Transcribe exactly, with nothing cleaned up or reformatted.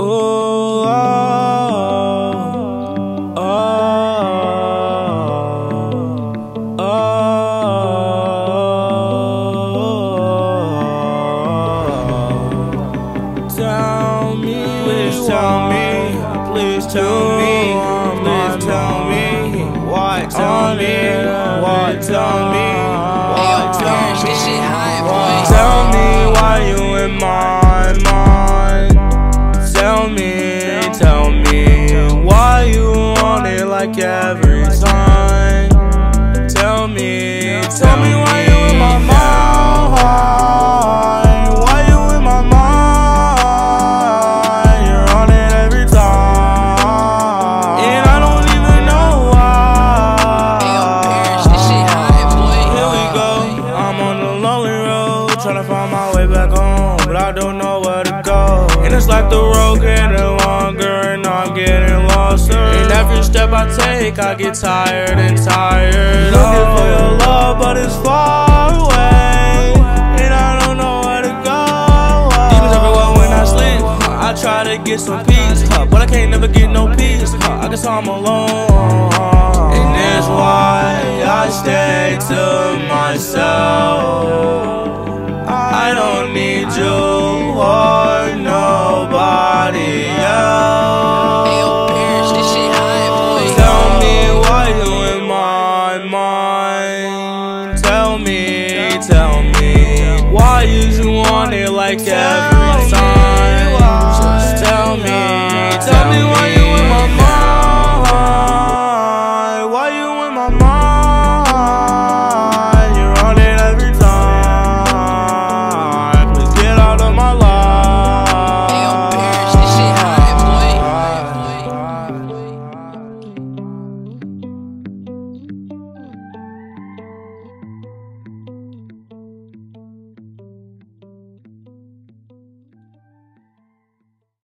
oh, oh, oh, oh. Tell me, please tell me, please tell me, please tell me, why tell me, why tell me, why tell me, tell me why you in my mind. Tell me, tell me why you want it like every time. Tell me, tell me why you in my mind. Why you in my mind? You're on it every time, and I don't even know why. Here we go, I'm on the lonely road, trying to find my way back home, but I don't know where to go. And it's like the road getting longer and I'm getting lost. And every step I take, I get tired and tired. Looking for your love, but it's far away, and I don't know where to go. Demons everywhere when I sleep, I try to get some peace, but I can't never get no peace. I guess I'm alone, and that's why I stay to myself. I don't need you.